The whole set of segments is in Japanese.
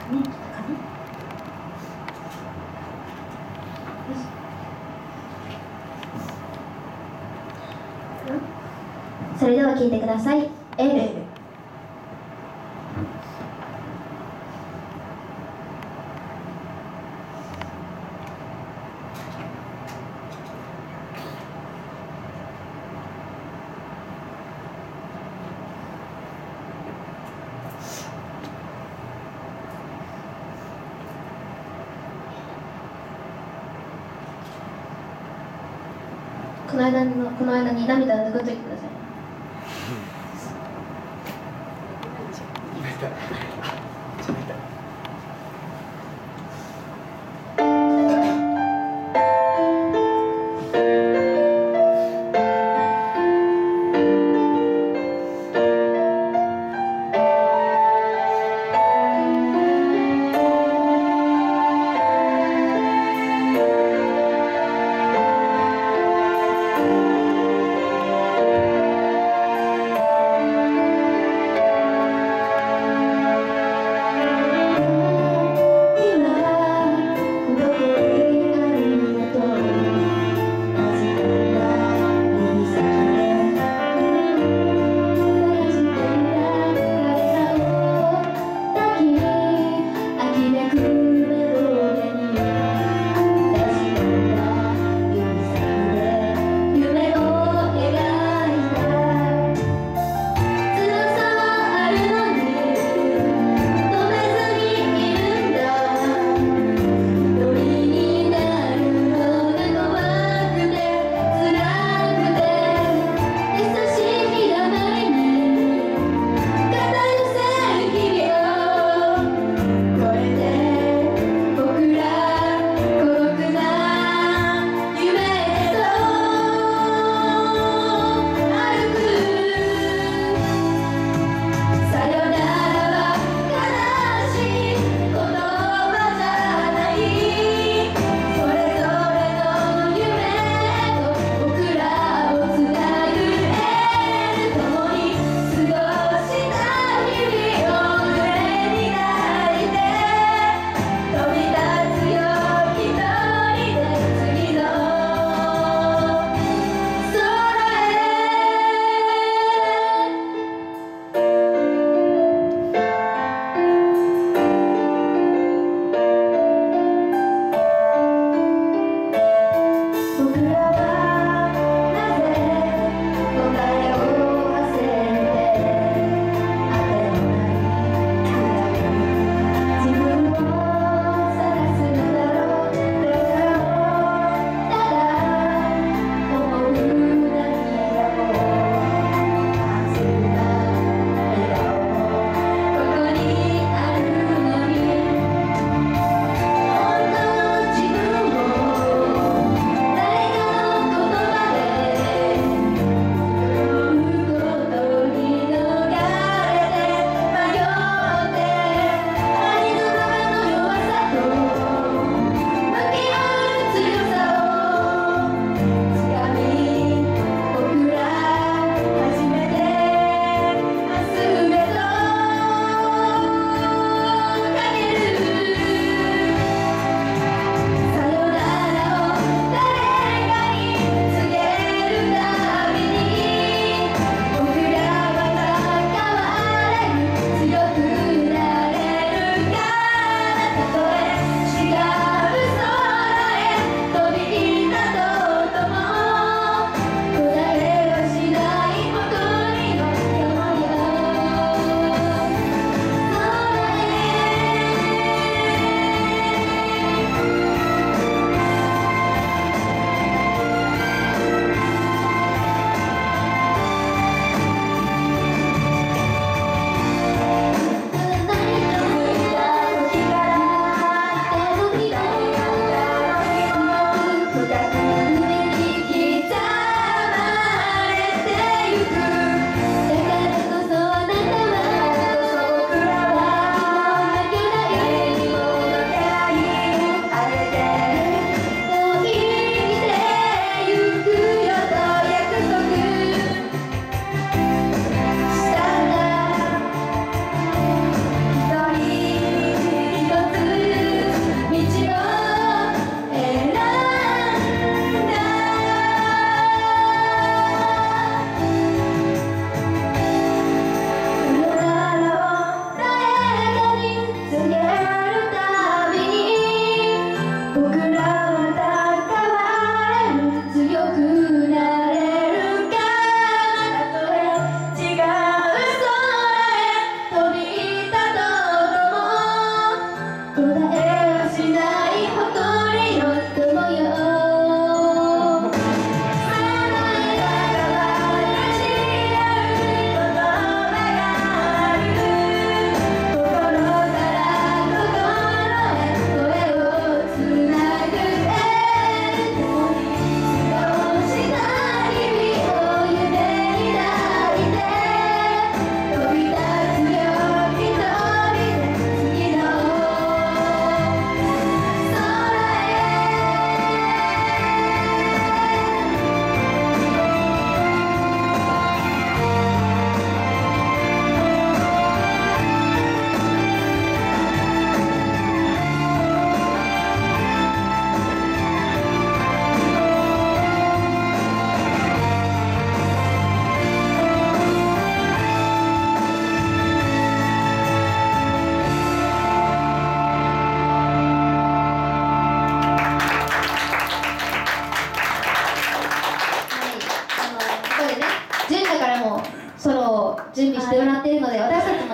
ね、来たかな。よし。それでは聴いてください。エール。この間に涙を拭っといてください。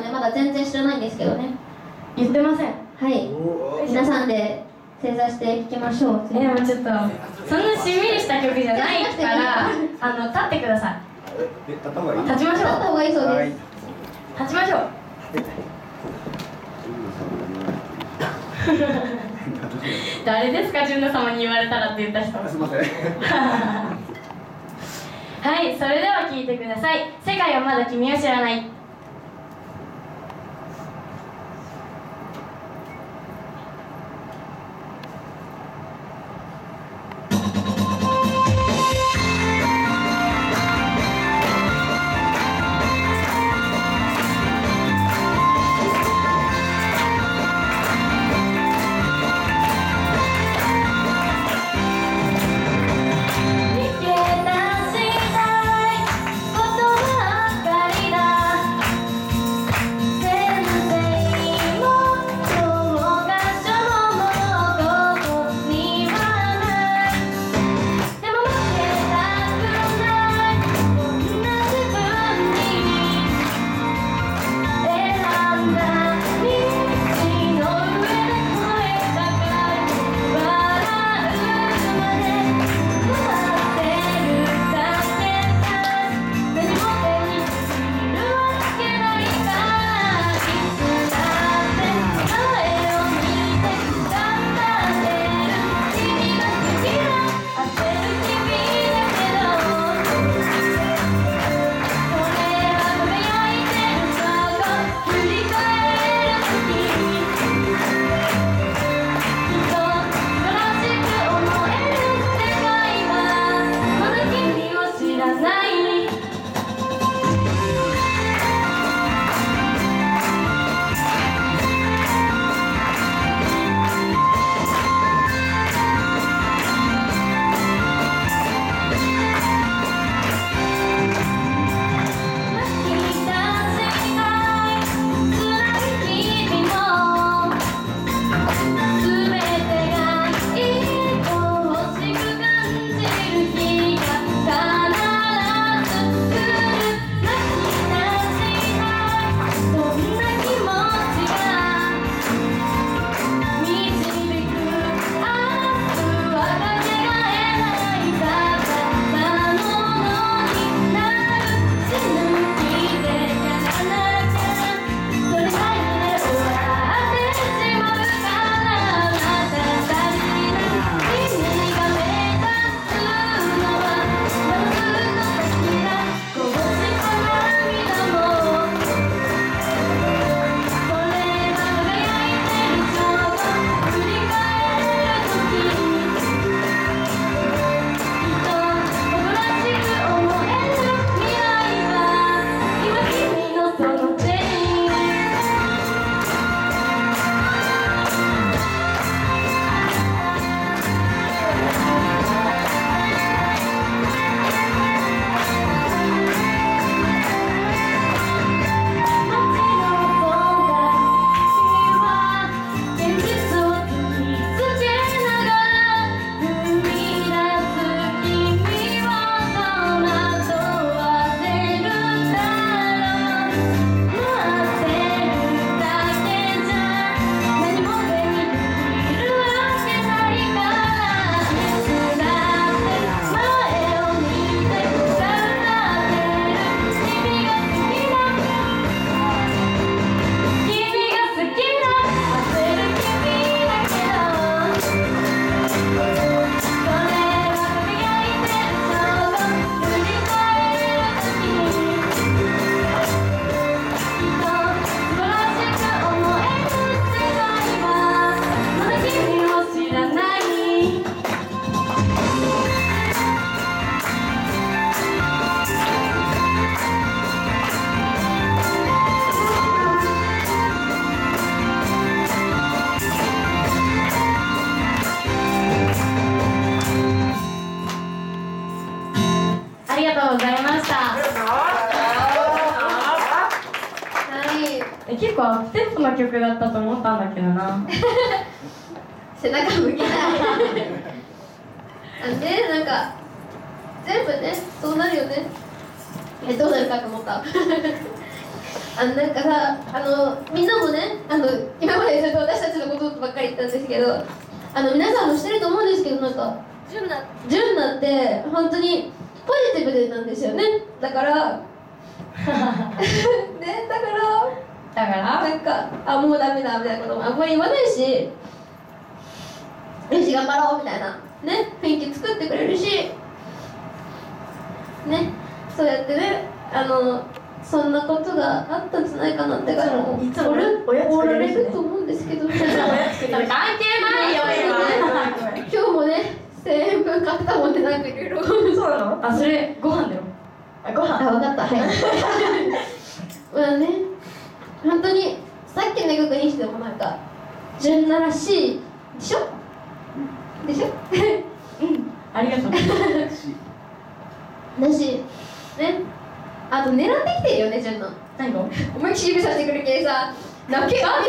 もねまだ全然知らないんですけどね。 言ってません。 はい皆さんで正座していきましょう。 でもちょっとそんなしんみりした曲じゃないから立ってください。 立った方がいい？ 立ちましょう。 立った方がいいそうです。 立ちましょう。誰ですか、純奈様に言われたらって言った人。 すみません。 はい、それでは聴いてください。世界はまだ君を知らない。結構アップテンポな曲だったと思ったんだけどな。 背中向けないなんか全部ねそうなるよね。どうなるかと思ったなんかさ、みんなもね、今までずっと私たちのことばっかり言ったんですけど、皆さんもしてると思うんですけど、なんか純奈って本当にポジティブなんですよね。だからね、 だからなんかもうダメだみたいなこともあんまり言わないし、よし頑張ろうみたいなね、雰囲気作ってくれるしね、そうやってね、そんなことがあったんじゃないかなってからもいつもおられると思うんですけど、 関係ないよ今日もね1000円分買ったもんで、なんかいろいろそうなの？ 今それご飯だよ。 ご飯。 分かった、はいまあね、本当にさっきの曲にしてもなんか純奈らしいでしょありがとう。 だしね、あと狙ってきてるよね、純奈。 何が？ 思いっきり指さしてくる系さ、泣けが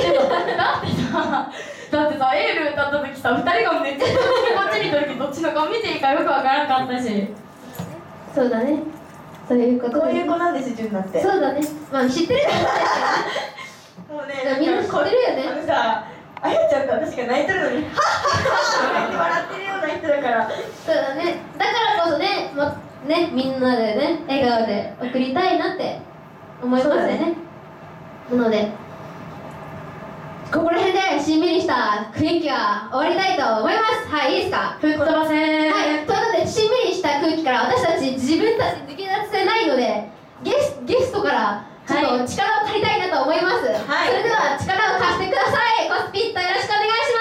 だってさ、エール歌った時さ、2人がめっちゃこっちにいた時どっちの顔見ていいかよくわからなかったし。 そうだね、そういうことでこういう子なんです、純奈って。 そうだね、まあ知ってるよねもうね、 みんな知ってるよね。 さ、あやちゃんと私が泣いてるのに、はっはっは笑ってるような人だから。 そうだね、だからこそね、みんなでね、笑顔で送りたいなって思いますよね。なので、ここら辺でしんみりした雰囲気は終わりたいと思います。はい、いいですか？ 吹っ飛ばせー。 はい、ということで、しんみりした空気から私たち自分たち抜け出せないので、ゲストからちょっと力を借りたいなと思います。 はいそれでは力を貸してください。コスピットよろしくお願いし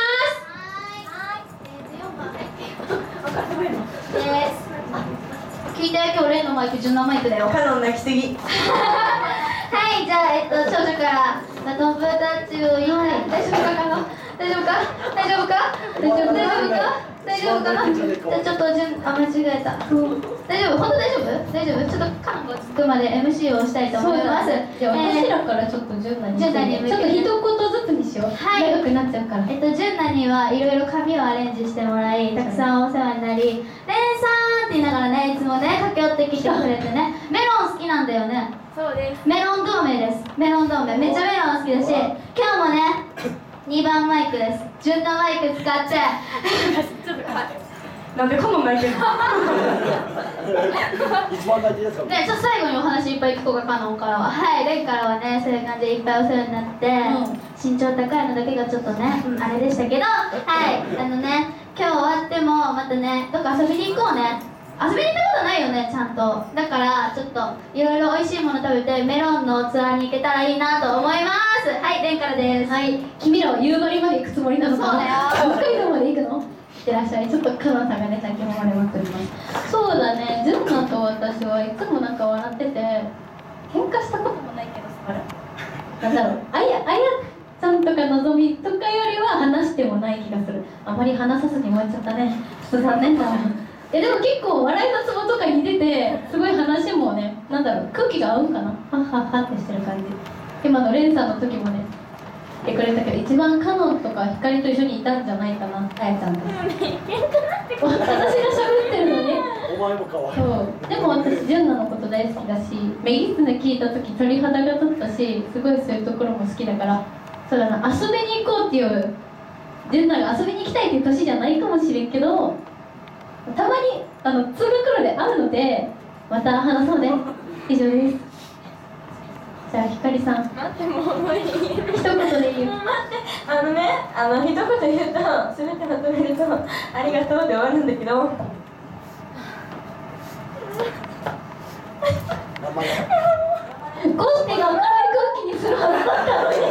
ます。 聞いて、今日例のマイク純奈マイクだよ。 カノン泣きすぎ。 はい、じゃあ、少女からバトンブタッチを言いたい。 大丈夫かな？大丈夫か？大丈夫か？大丈夫か？大丈夫かな？ じゃあちょっと間違えた。 大丈夫？本当大丈夫？大丈夫？ちょっとカンコつくまで MC をしたいと思います。 じゃあ私らからちょっと純奈に純奈に向けてちょっと一言ずつにしよう。 はい長くなっちゃうから。 純奈にはいろいろ髪をアレンジしてもらい、たくさんお世話になり、レンさんって言いながらね、いつもね、駆け寄ってきてくれてね、メロン好きなんだよね。 そうです。 メロン同盟です。メロン同盟。めっちゃメロン好きだし、今日もね、2番マイクです。純奈マイク使って、 なんでカノン泣いてるの？ 一番大事ですか？ で、ちょっと最後にお話いっぱい聞こうか、カノンからは。はい、レンからはね、そういう感じでいっぱいお世話になって、身長高いのだけがちょっとね、あれでしたけど、はい、今日終わっても、またね、どっか遊びに行こうね。遊びに行ったことないよね、ちゃんと。だからちょっといろいろ美味しいもの食べてメロンのツアーに行けたらいいなと思います。はい、レンからです。 はい、君らは夕張まで行くつもりなのかな？ そうだよ。 北海道まで行くの？いってらっしゃい。ちょっとカノンさんがね、先ほまれまくります。そうだね、純奈と私はいつもなんか笑ってて、喧嘩したこともないけどさ、なんだろう、あやちゃんとかのぞみとかよりは話してもない気がする。あまり話さずに終わっちゃったね。ちょっと残念だ。でも結構笑いのツボとか似てて、すごい話もね、なんだろう、空気が合うんかな、はっはっはってしてる感じ。今のレンさんの時もね言ってくれたけど、一番カノンとか光と一緒にいたんじゃないかな、あやちゃんと。私が喋ってるのに。 お前も可愛い。 そうでも私純奈のこと大好きだし、メギスネ聞いた時鳥肌が立ったし、すごいそういうところも好きだから、そうだな、遊びに行こうっていう純奈が遊びに行きたいっていう年じゃないかもしれんけど、たまに通学路で会うのでまた話そうね。以上です。じゃあひかりさん、 待って、もう無理。 一言でいいよ。 一言言うと、すべてまとめると、ありがとうで終わるんだけど、 こうしてが明るい空気にするはずだったのに。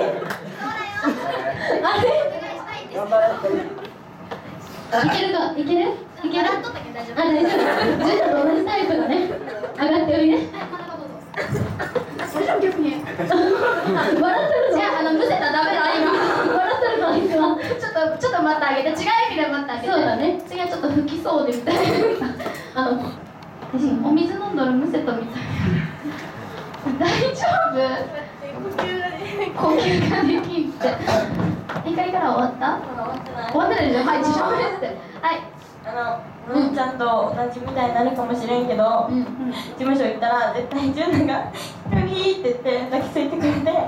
あれ頑張れ。 いけるか、いける？いける？ 笑っとったけど大丈夫。 あ、大丈夫。純奈と同じタイプだね。上がっておいで。 それじゃ逆に。 笑ってるの？ じゃあ、むせたらダメだ、今。 笑ってるの、あいつは。 ちょっと待ってあげて、違う意味で待ってあげて。 そうだね。 次はちょっと吹きそうでみたいな。お水飲んだらむせたみたいな。大丈夫？呼吸ができんって。光から終わった？ まだ終わってない。 終わってないでしょ。はい、自称ですって。はい。 のんちゃんと同じみたいになるかもしれんけど、 うん事務所行ったら絶対純奈が「ひろぎ」って言って抱きついてくれて。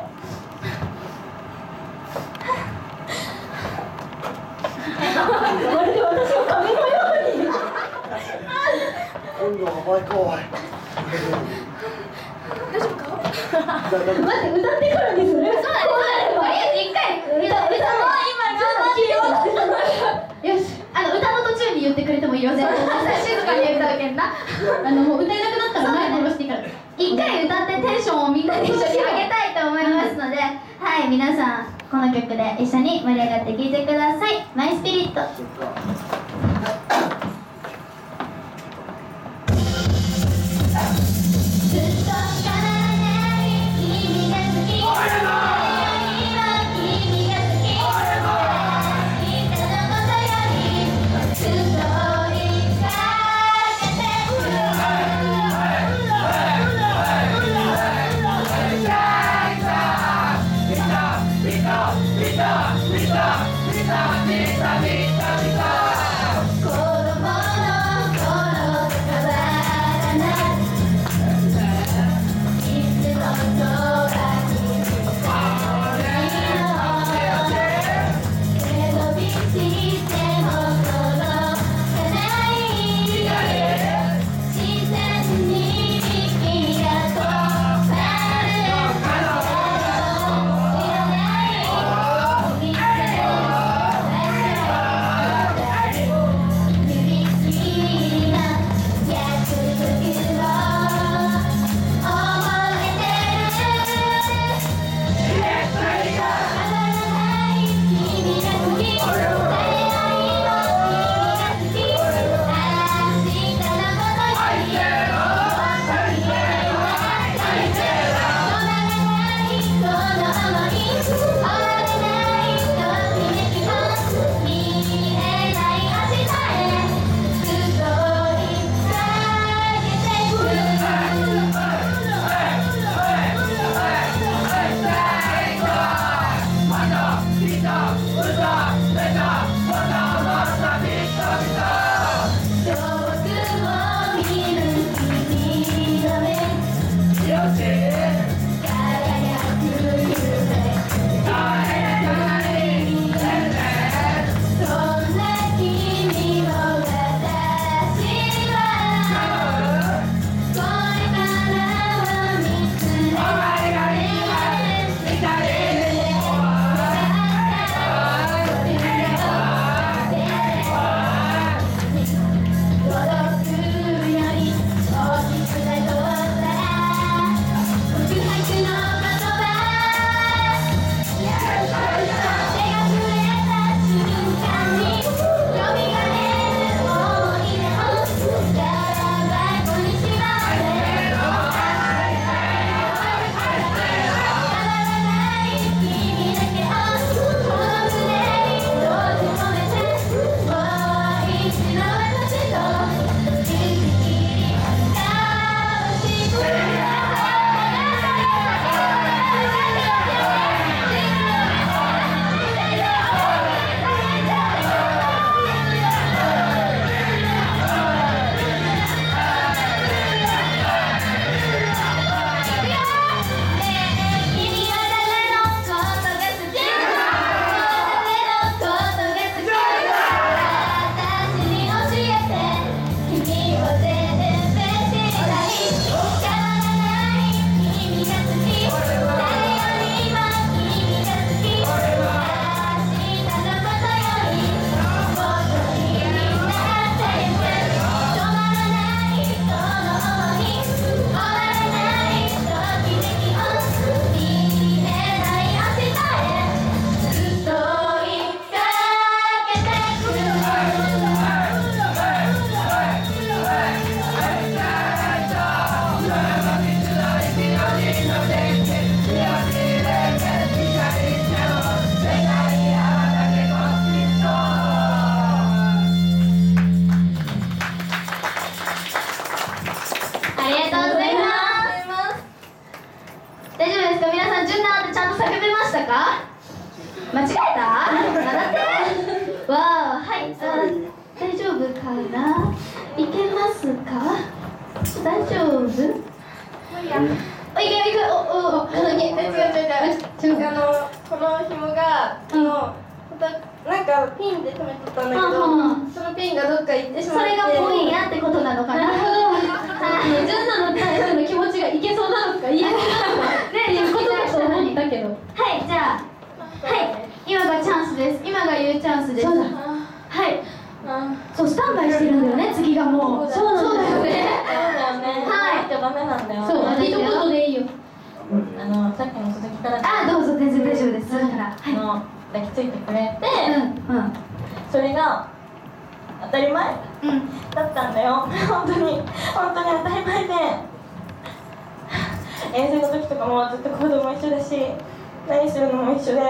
まるで私の髪のように。 今度はお前怖い。 待って、歌ってからにする。そうだね、 とりあえず一回歌のよし、歌の途中に言ってくれてもいいよ。全然静かに歌うけんな。 もう歌えなくなったら前殺していいから。 一回歌ってテンションをみんなで一緒に上げたいと思いますので、はい、皆さんこの曲で一緒に盛り上がって聴いてください。マイスピリット。ずっと変わらない君が好き。俺の君が好き。俺の明日のことよりずっと追いかけてくる。子供の頃と変わらないいつもそばにいる背伸びしても届かない自然に息が止まる知らないお店厳しいな約束を覚えてる。変わらない君が好き。誰よりも君が好き。明日のことより止まらないこの想い終わらないときめきも見えない明日へずっと追いかけてくる。遠くを見る君の目輝く夢そんな君を私はこれからを見つめ届くより大きくなどったら告白の言葉手が触れた瞬間に蘇る思い出を空箱にしまって変わらない君だけをこの胸に閉じ込めてもう一度私と行き来交わしてくれ。君は誰のことが好き？誰のことが好き？私に教えて君を全然知りたい。変わらない君が好き。誰よりも君が好き。明日のことよりもっと気になってゆく。止まらないこの想い終わらないときめきを見えない明日へずっと追いかけてくる。ありがとうございます。大丈夫ですか皆さん、純奈ってちゃんと叫べましたか？間違えた？笑って。わー、はい、大丈夫かな？ ますか？大丈夫？無理や。いけいけ、 違うこの紐がなんかピンで止めとったんだけど、そのピンがどっか行ってしまって、 それがポインやってことなのかな。 なるほど。純奈の対しての気持ちがいけそうなのか言えそうなのかねいうことだと思ったけど。 はい、じゃあ、はい、今がチャンスです。今が言うチャンスです。 そうだ。 はい。そう、スタンバイしてるんだよね、次がもう。そうなんだよね。 はい、ダメなんだよ。 そう、一言でいいよ。 さっきの続きからあ、どうぞ、全然大丈夫です。だから、はい。 抱きついてくれて、それが当たり前だったんだよ。本当に当たり前で、遠征の時とかもずっと行動も一緒だし、何するのも一緒で、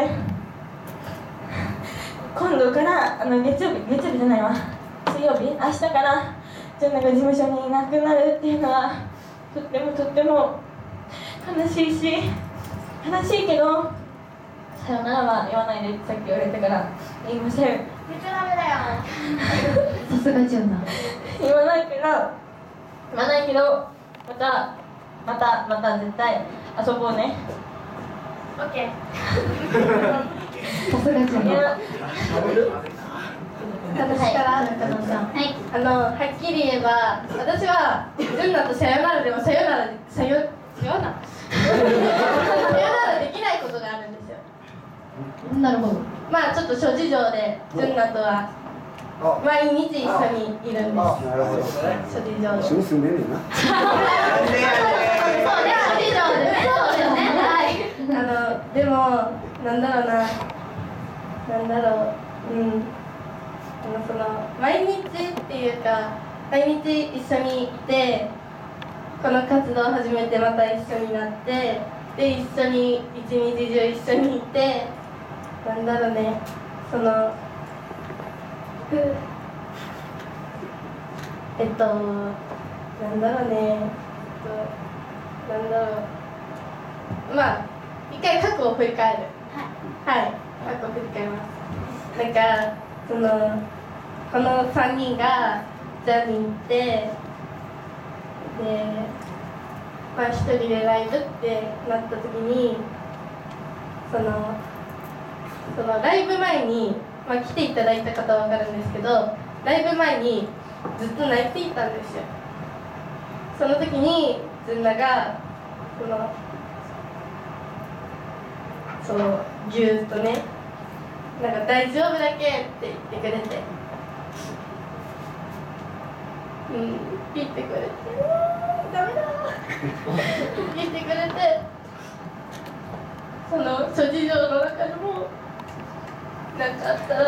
今度から月曜日じゃないわ、水曜日、明日から純奈が事務所にいなくなるっていうのはとっても悲しいけど、さよならは言わないでってさっき言われたから言いません。 めっちゃダメだよ。 さすが純奈。 言わないけど、また絶対遊ぼうね。 オッケー。 さすが純奈。 私からはい。 はっきり言えば、私は純奈とさよならでもさよならできないことがあるんですよ。 なるほど。 まあちょっと諸事情で純奈とは毎日一緒にいるんです。 なるほど。 諸事情で。 一緒に住んでんねんな。 そうね、以上でね。そうだよね。はい。 でも毎日っていうか、毎日一緒にいて、この活動を始めてまた一緒になって、で一緒に一日中一緒にいて、まあ一回過去を振り返る。はい、過去を振り返ります。この3人がジャーニーに行って、でまあ一人でライブってなった時に、ライブ前に、まあ、来ていただいた方は分かるんですけど、ライブ前にずっと泣いていたんですよ。その時に純奈がぎゅーっとね、大丈夫だけって言ってくれて、言ってくれて、ダメだ言ってくれて、その諸事情の中でもなんかあったら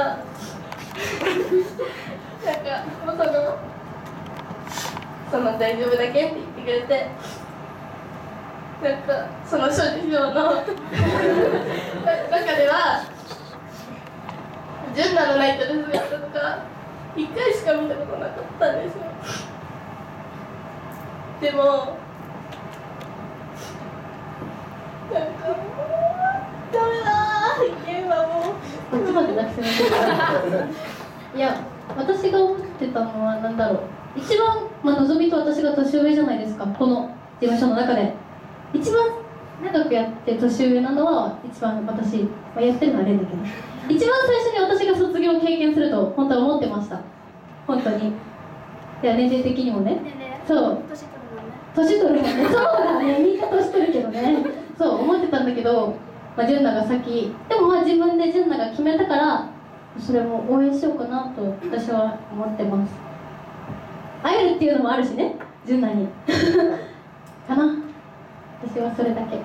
もう大丈夫だけって言ってくれて、その諸事情の中では純奈の泣いてる姿とか1回しか見たことなかったんですよ。でもダメだー、ゲームはもうこっちまで泣きそうになっていや、私が思ってたのは一番、のぞみと私が年上じゃないですか、この事務所の中で一番長くやって年上なのは一番私、やってるのは例だけど、一番最初に私が卒業を経験すると本当は思ってました。本当に。いや、年齢的にもね。そう。年取るもんね。そうだね。みんな年取るけどね。そう思ってたんだけど、純奈が先、でも自分で純奈が決めたから、それも応援しようかなと私は思ってます。会えるっていうのもあるしね、純奈に。かな。私はそれだけ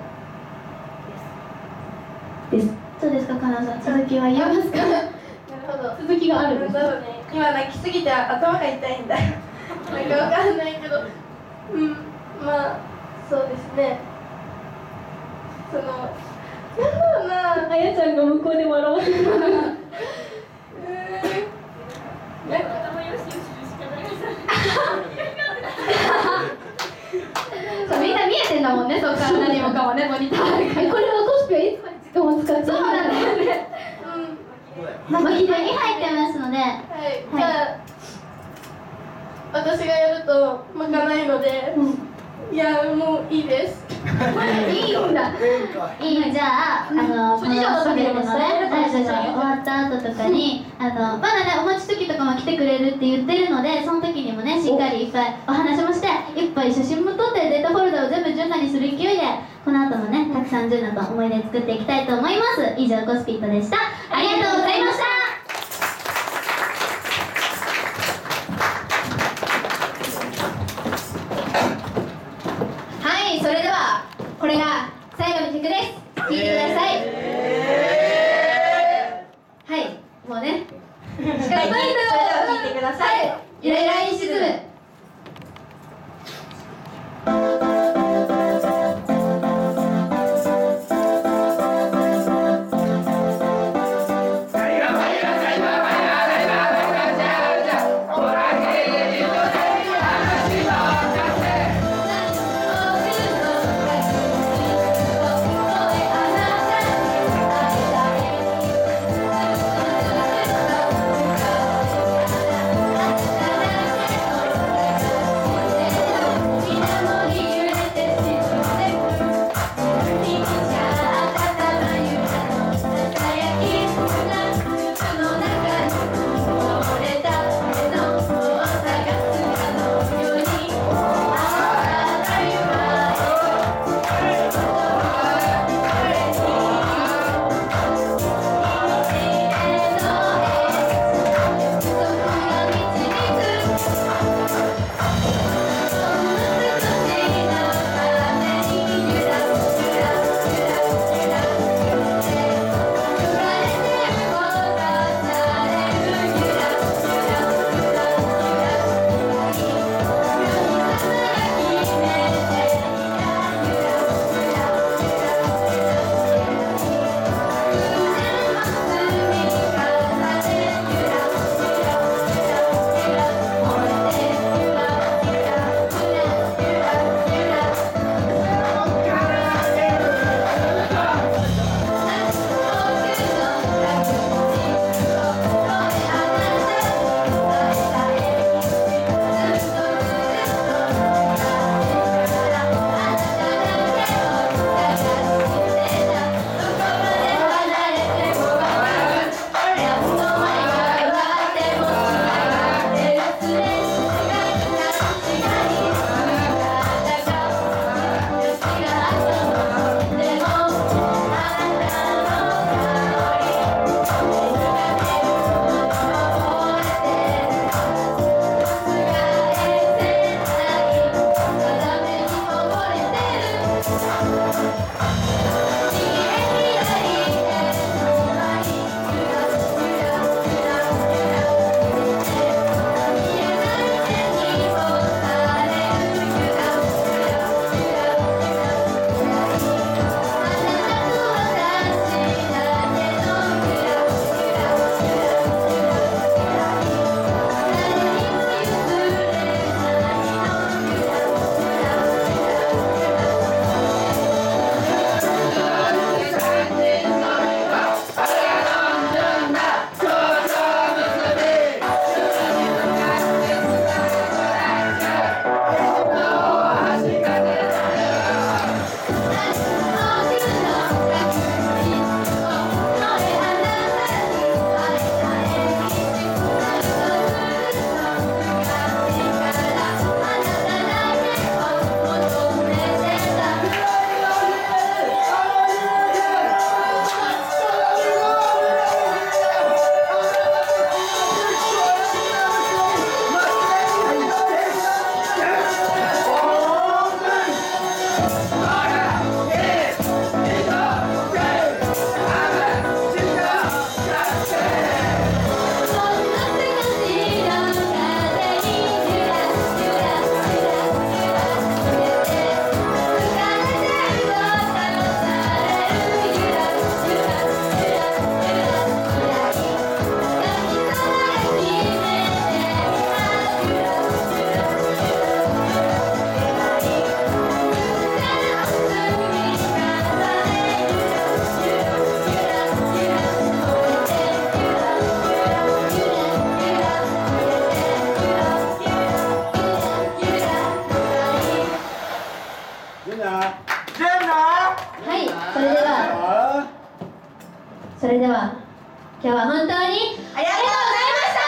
です。 そうですか、かなさん、続きは言いますか？ なるほど。 続きがあるんです。 今泣きすぎて頭が痛いんだよ。わかんないけど、まあそうですね。 あやちゃんが向こうで笑わせてる。 みんな見えてんだもんね、そっから何もかもね、モニターあるから。 これはコスプレいつかも使ってそうなんだよね。巻きに入ってますので、 じゃあ私がやるとまかないので、いやもういいです。 いいんだ。いい、じゃあ、このすべてのね、ライブが終わった後とかに、まだね、お待ち時とかも来てくれるって言ってるので、その時にもね、しっかりいっぱいお話もして、いっぱい写真も撮って、データフォルダを全部純奈にする勢いで、この後もね、たくさん純奈と思い出作っていきたいと思います。以上、コスピットでした。ありがとうございました。 はい、それではこれが最後の曲です。聴いてください。はい、もうねしかしそれでは聴いてください。ゆらゆらに沈む。 何がそれでは今日は本当にありがとうございました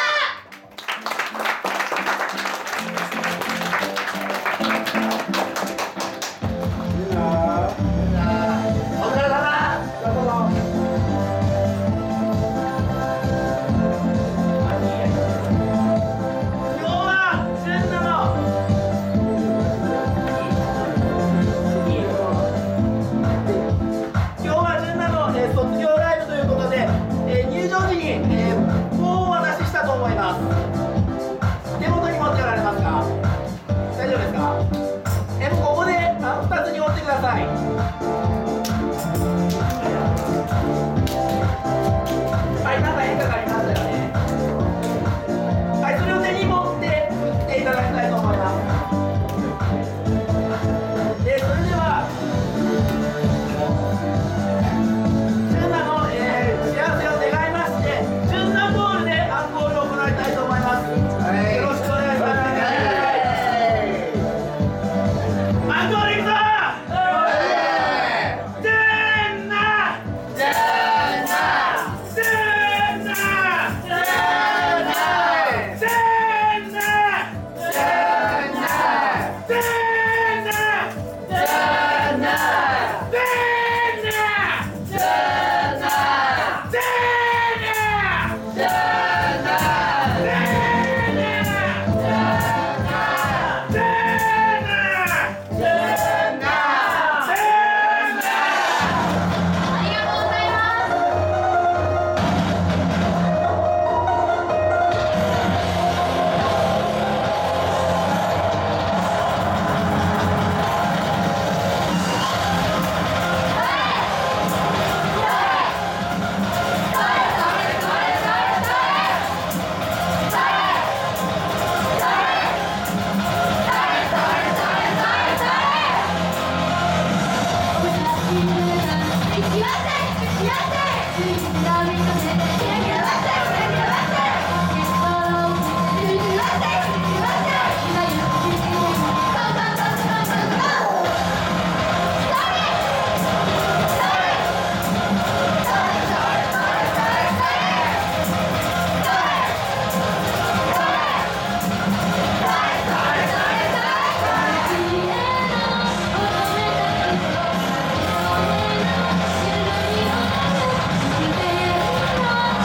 「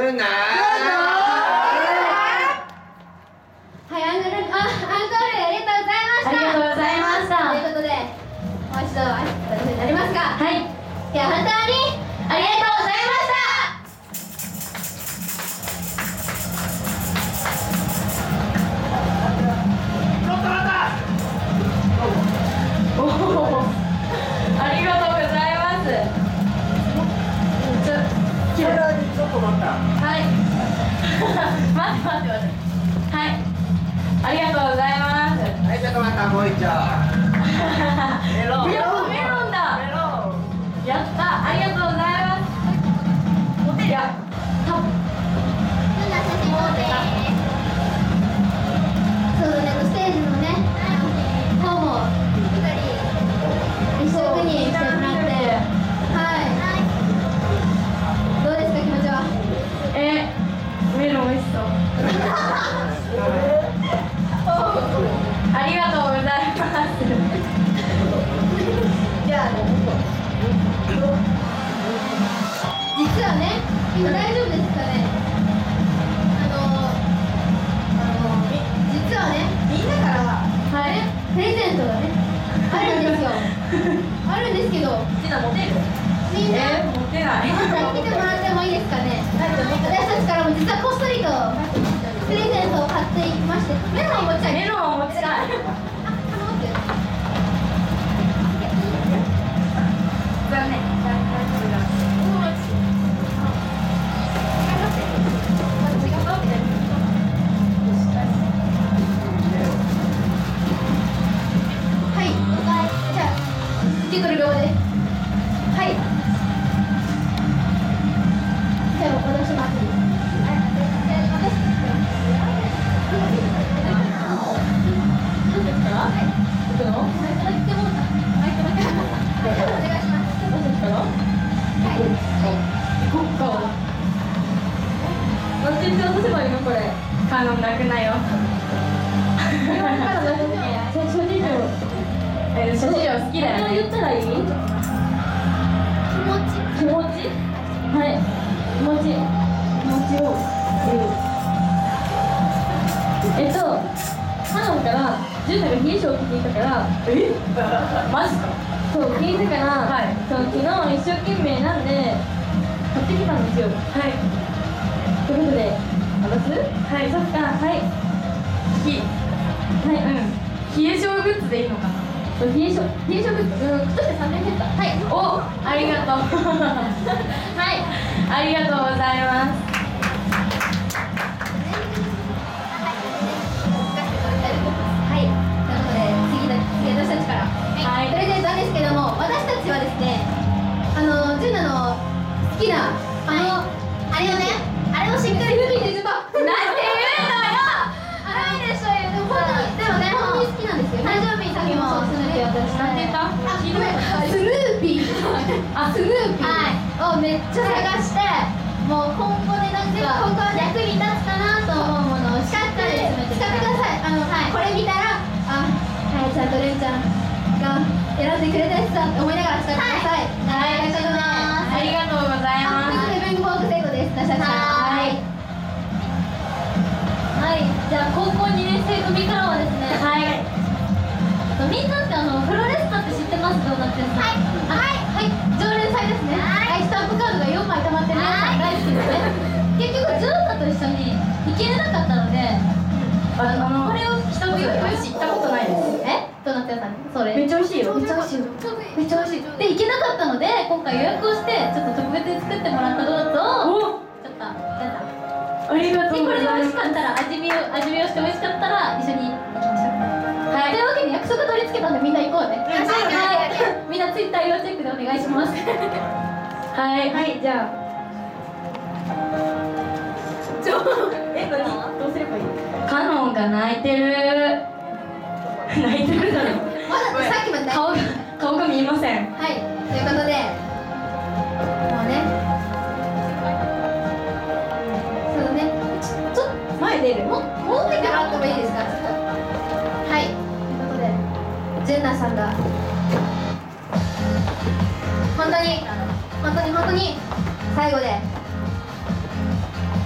るなはい、アンコールありがとうございました。 ありがとうございましたということで、もう一度挨拶になりますか。 はい、 では本当にありがとうございました。 ありがとうございます。 ちょっと待った。 はい待って待って待って、はい、ありがとうございます。 はい、ちょっと待った、もう一丁。メロン。 やっぱメロンだ。やった、ありがとうございます。いや、 そうだね、ステージのね、方も一緒にしてもらって、はい。どうですか、気持ちは。 メロン美味しそう。ありがとうございます。 じゃあ、実はね、今大丈夫ですかね。実はね、みんなからはい、 プレゼントがね、あるんですよ。あるんですけど、 みんな持てる？ みんな。 持てない。 見てもらってもいいですかね。私たちからも実はこっそりとプレゼントを買っていきまして、メロンを持ちたい。 メロンを持ちたい。残念。 はい、じゃあ受け取る側で。はい。じゃあ私も後で。 カノン泣くなよ。諸事情好きだよね。言ったらいい？気持ち？はい。気持ちを言う。カノンからジュンナが冷え性って聞いたから。マジか。そう聞いたから、そう昨日一生懸命なんで買ってきたんですよ。はい。ということで。渡す？はい、そっか、はい。はい、冷え性グッズでいいのかな。冷え性グッズ、今年で3年目か。はい。お、ありがとう。はい、ありがとうございます。 はい、ということで次私たちから、プレゼントなんですけども、私たちはですね、ジュンナの好きなあれをね、あれをしっかりルビーでずば。なんて言うのよ。ないでしょよ。でも本当に好きなんですよ。誕生日に時もスヌーピー私なんて言った？スヌーピー。あ、スヌーピー。はい。をめっちゃ探して、もう今後でなんか役に立つかなと思うものをしっかり使ってください。これ見たら、はい、ちゃんとレンちゃんが選んでくれたやつだって思いながら使ってください。 はい、ありがとうございます。 ヘブンフォークセットです。私たちから。 はい、じゃあ高校2年生組からはですね、はい。みんなってフロレスタって知ってます？どうなってるんですか？ はい、常連さんですね。はい、スタンプカードが4枚溜まってる皆さん大好きですね。 結局ジョータと一緒に行けれなかったので、これを一つよし行ったことないです。 どうなってるさんそれ。 めっちゃ美味しいよ。 めっちゃ美味しい。めっちゃ美味しい。で行けなかったので今回予約をしてちょっと特別に作ってもらったドーナツをちょっとありがとうこれでございます。 美味しかったら味見をして美味しかったら一緒に行きましょう。はい。というわけで約束取り付けたんでみんな行こうね。はい。みんなツイッター要チェックでお願いします。 はい、じゃあ。どうすればいい？カノンが泣いてる。泣いてるだろ。 まださっきまで顔が見えません。 はい。ということでもうね。そうね。ちょっと前出る。 持ってもらってもいいですか？ちょっと。はい。ということでジュンナさんが本当に最後で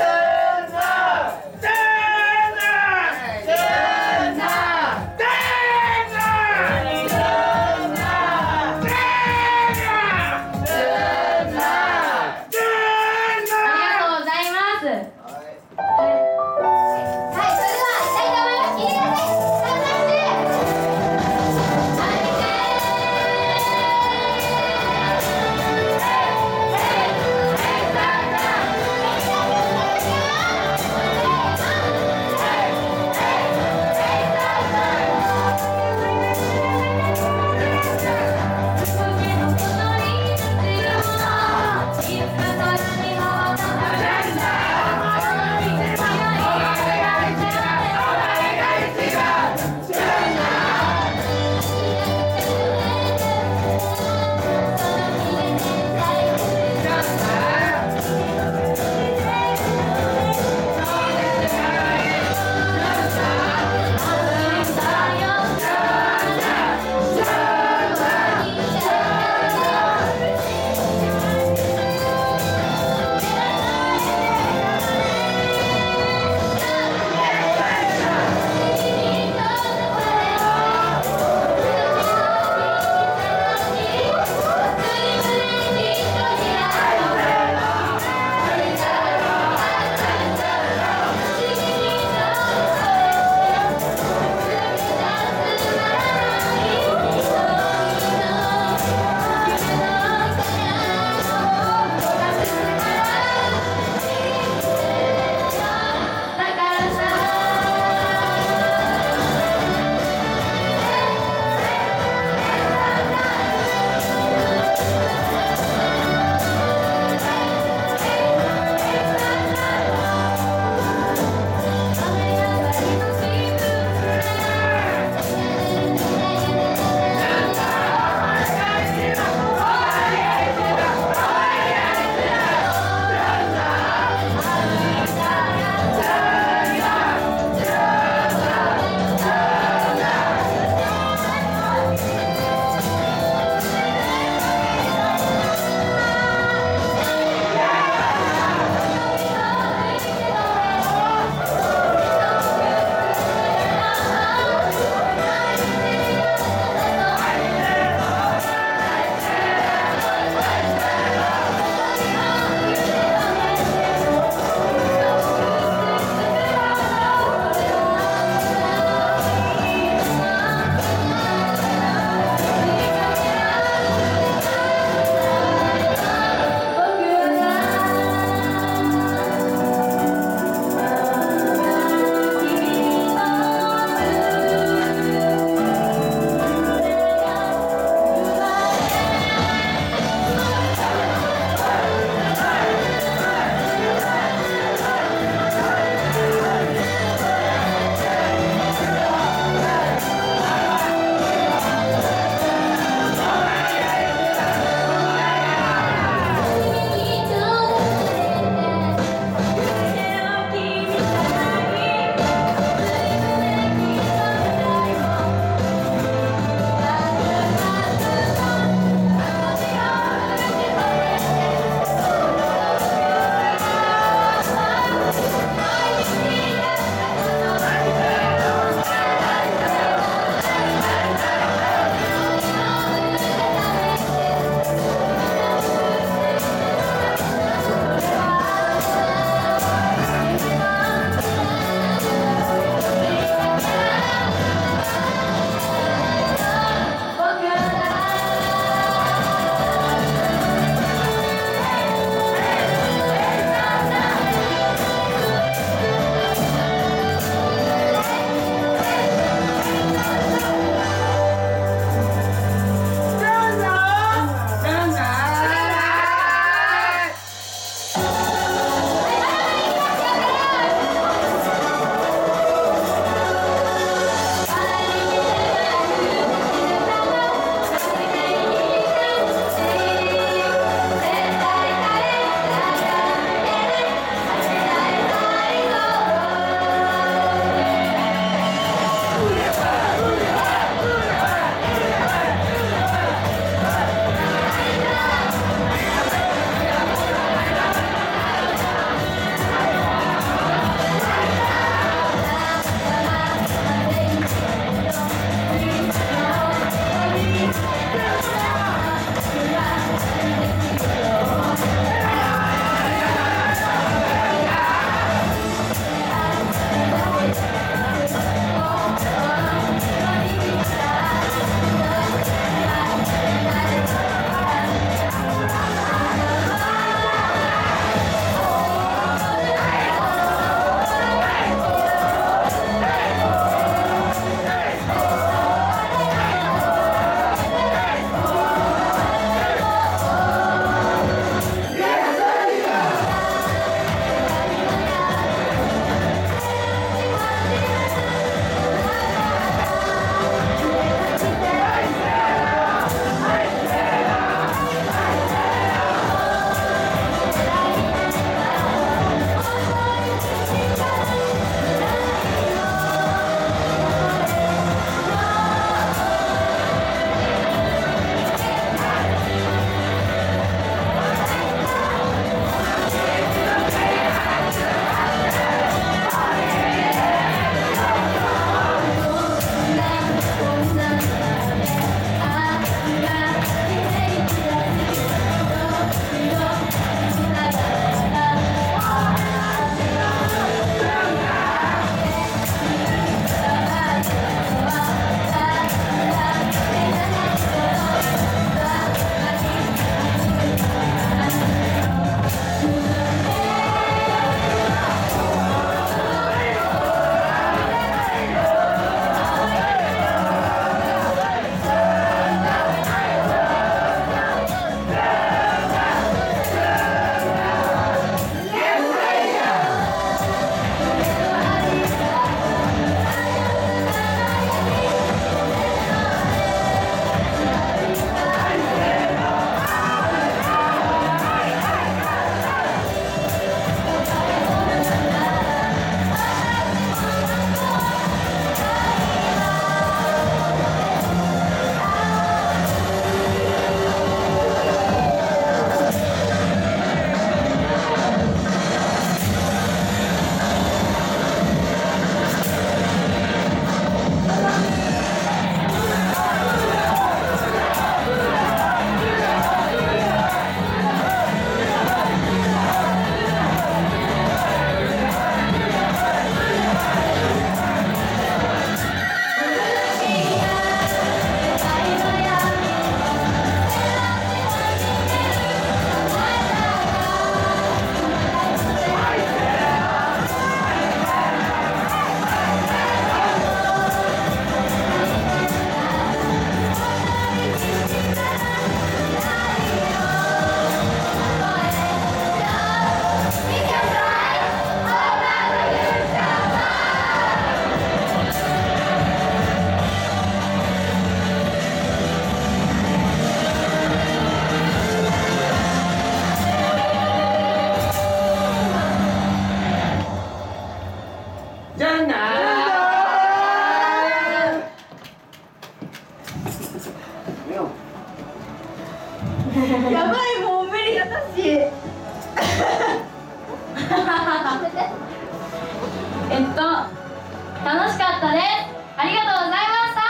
楽しかったです。ありがとうございました。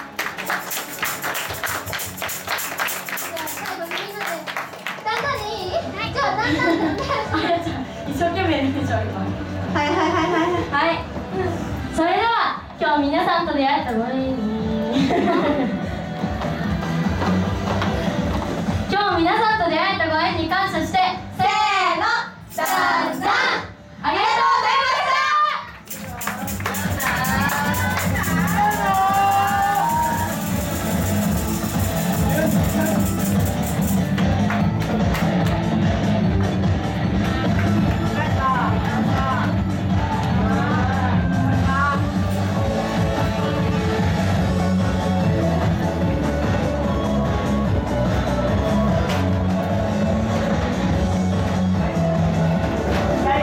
最後にみんなでだんだんでいい？じゃあだんだん一生懸命見てちゃう今。 はいはい。それでは今日皆さんと出会えたご縁に今日皆さんと出会えたご縁に感謝して、せーの、だんだん。ありがとうございました。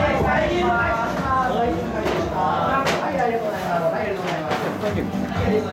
はい、ありがとうございます。